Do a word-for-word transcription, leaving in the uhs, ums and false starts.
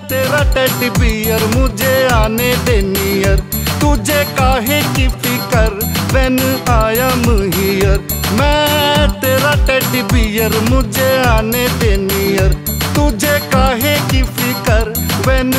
तेरा teddy bear, मुझे आने दे नियर। तुझे काहे की फिकर व्हेन आई एम हियर। मैं तेरा टेडी बियर, मुझे आने दे नियर। तुझे काहे की फिकर व्हेन